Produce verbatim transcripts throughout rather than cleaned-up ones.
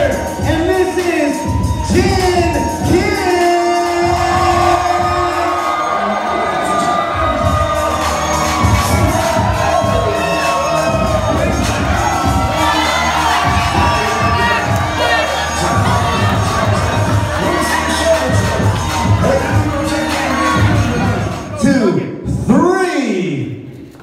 and this is Jin Kim! Two, three!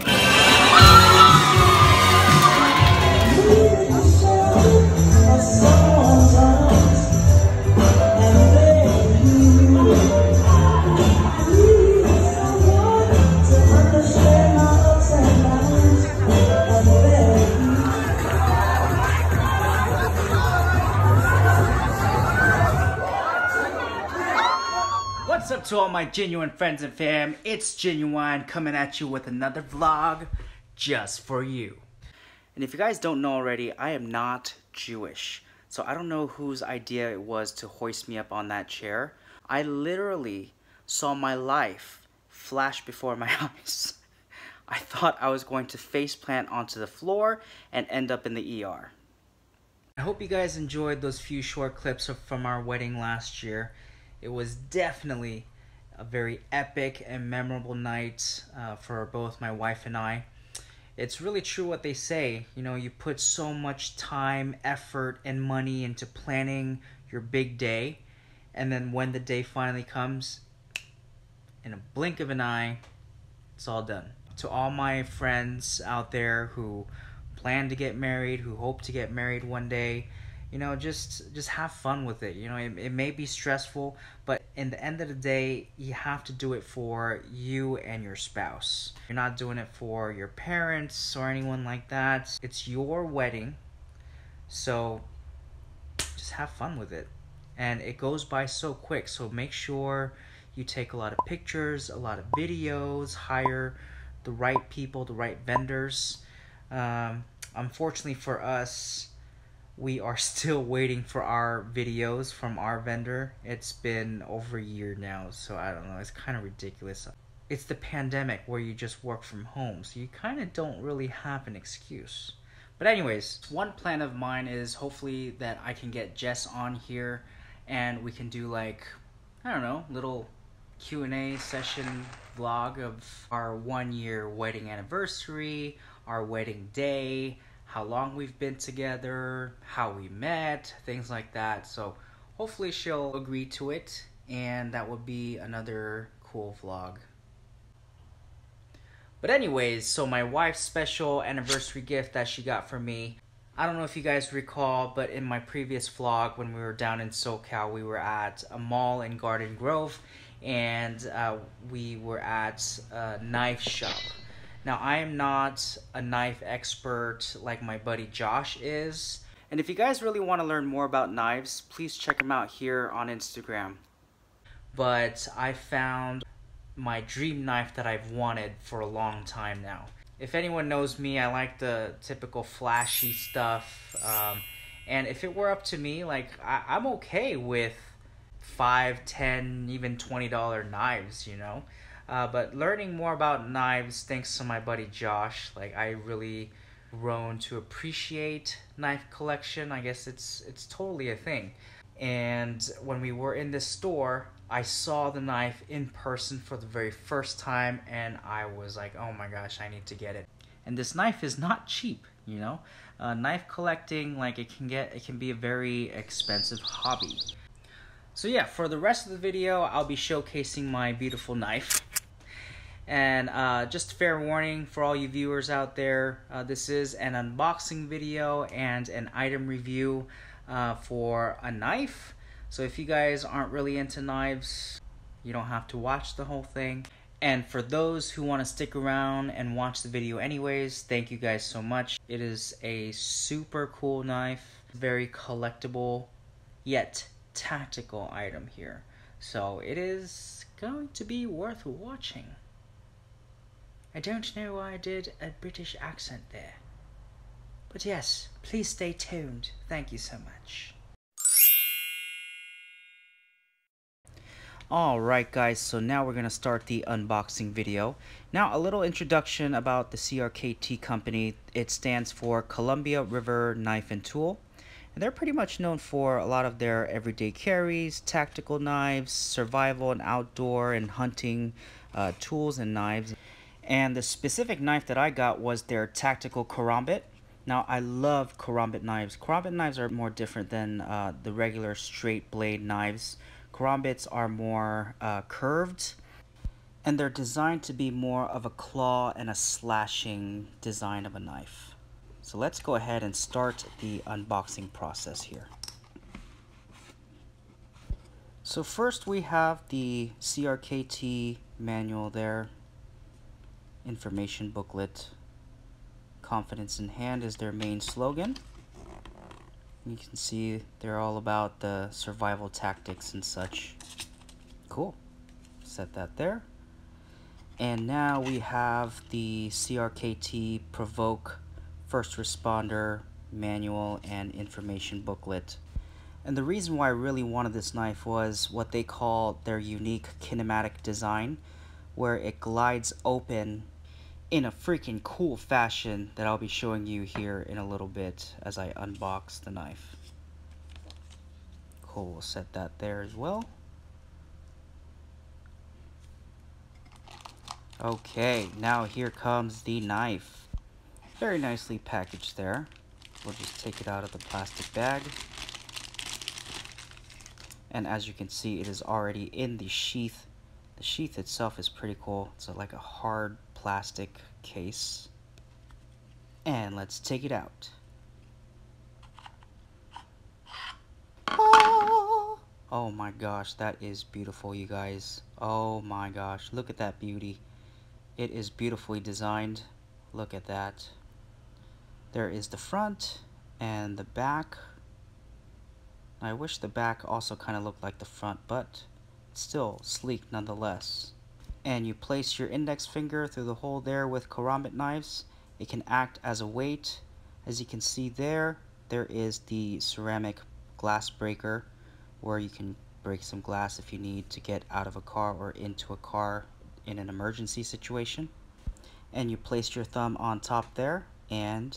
What's up to all my genuine friends and fam? It's Genuine coming at you with another vlog just for you. And if you guys don't know already, I am not Jewish. So I don't know whose idea it was to hoist me up on that chair. I literally saw my life flash before my eyes. I thought I was going to faceplant onto the floor and end up in the E R. I hope you guys enjoyed those few short clips from our wedding last year. It was definitely a very epic and memorable night uh, for both my wife and I. It's really true what they say, you know, you put so much time, effort, and money into planning your big day, and then when the day finally comes, in a blink of an eye, it's all done. To all my friends out there who plan to get married, who hope to get married one day, you know, just just have fun with it. You know, it, it may be stressful, but in the end of the day, you have to do it for you and your spouse. You're not doing it for your parents or anyone like that. It's your wedding, so just have fun with it. And it goes by so quick, so make sure you take a lot of pictures, a lot of videos, hire the right people, the right vendors. Um, unfortunately for us, we are still waiting for our videos from our vendor. It's been over a year now, so I don't know, it's kind of ridiculous. It's the pandemic where you just work from home, so you kind of don't really have an excuse. But anyways, one plan of mine is hopefully that I can get Jess on here and we can do like, I don't know, little Q and A session vlog of our one year wedding anniversary, our wedding day, how long we've been together, how we met, things like that. So hopefully she'll agree to it, and that would be another cool vlog. But anyways, so my wife's special anniversary gift that she got for me, I don't know if you guys recall, but in my previous vlog when we were down in SoCal, we were at a mall in Garden Grove, and uh, we were at a knife shop. Now, I am not a knife expert like my buddy Josh is. And if you guys really want to learn more about knives, please check him out here on Instagram. But I found my dream knife that I've wanted for a long time now. If anyone knows me, I like the typical flashy stuff. Um, and if it were up to me, like, I I'm okay with five, ten, even twenty dollar knives, you know? Uh, but learning more about knives, thanks to my buddy Josh, like I really grown to appreciate knife collection. I guess it's it's totally a thing. And when we were in this store, I saw the knife in person for the very first time, and I was like, oh my gosh, I need to get it. And this knife is not cheap, you know? Uh, knife collecting, like it can get, it can be a very expensive hobby. So yeah, for the rest of the video, I'll be showcasing my beautiful knife. And uh, just fair warning for all you viewers out there, uh, this is an unboxing video and an item review uh, for a knife. So if you guys aren't really into knives, you don't have to watch the whole thing. And for those who want to stick around and watch the video anyways, thank you guys so much. It is a super cool knife, very collectible, yet tactical item here. So it is going to be worth watching. I don't know why I did a British accent there. But yes, please stay tuned. Thank you so much. Alright guys, so now we're going to start the unboxing video. Now a little introduction about the C R K T company. It stands for Columbia River Knife and Tool. And they're pretty much known for a lot of their everyday carries, tactical knives, survival and outdoor and hunting uh, tools and knives. And the specific knife that I got was their tactical karambit. Now, I love karambit knives. Karambit knives are more different than uh, the regular straight blade knives. Karambits are more uh, curved, and they're designed to be more of a claw and a slashing design of a knife. So let's go ahead and start the unboxing process here. So first we have the C R K T manual there, information booklet. Confidence in hand is their main slogan. You can see they're all about the survival tactics and such. Cool. Set that there. And now we have the C R K T Provoke First Responder Manual and Information Booklet. And the reason why I really wanted this knife was what they call their unique kinematic design, where it glides open in a freaking cool fashion that I'll be showing you here in a little bit as I unbox the knife. Cool, we'll set that there as well. Okay, now here comes the knife. Very nicely packaged there. We'll just take it out of the plastic bag. And as you can see, it is already in the sheath. The sheath itself is pretty cool. It's like a hard plastic case. And let's take it out. Oh, oh my gosh, that is beautiful, you guys. Oh my gosh, look at that beauty. It is beautifully designed. Look at that. There is the front and the back. I wish the back also kind of looked like the front, but it's still sleek nonetheless. And you place your index finger through the hole there with karambit knives. It can act as a weight. As you can see there, there is the ceramic glass breaker where you can break some glass if you need to get out of a car or into a car in an emergency situation. And you place your thumb on top there, and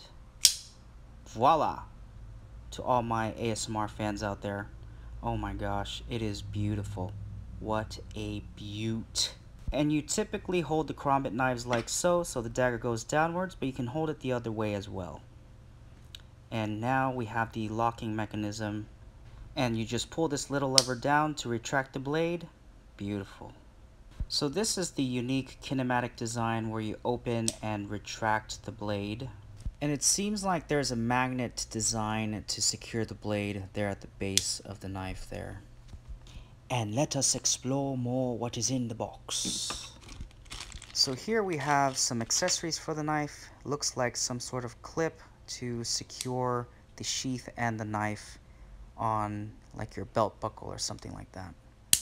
voila! To all my A S M R fans out there, oh my gosh, it is beautiful. What a beaut. And you typically hold the karambit knives like so, so the dagger goes downwards, but you can hold it the other way as well. And now we have the locking mechanism, and you just pull this little lever down to retract the blade. Beautiful. So this is the unique kinematic design where you open and retract the blade. And it seems like there's a magnet design to secure the blade there at the base of the knife there. And let us explore more what is in the box. So here we have some accessories for the knife. Looks like some sort of clip to secure the sheath and the knife on like your belt buckle or something like that.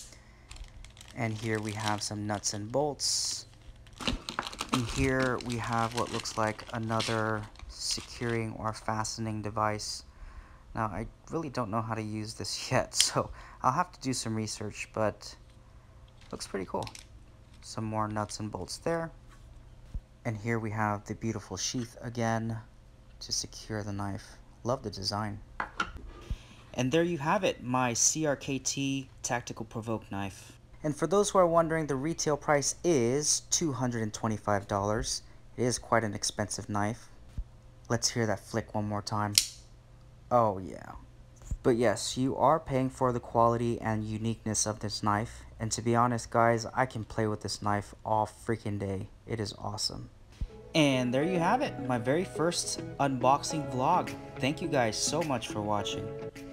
And here we have some nuts and bolts. And here we have what looks like another securing or fastening device. Now, I really don't know how to use this yet, so I'll have to do some research, but looks pretty cool. Some more nuts and bolts there. And here we have the beautiful sheath again to secure the knife. Love the design. And there you have it, my C R K T Tactical Provoke knife. And for those who are wondering, the retail price is two hundred twenty-five dollars. It is quite an expensive knife. Let's hear that flick one more time. Oh yeah. But yes, you are paying for the quality and uniqueness of this knife. And to be honest, guys, I can play with this knife all freaking day. It is awesome. And there you have it, my very first unboxing vlog. Thank you guys so much for watching.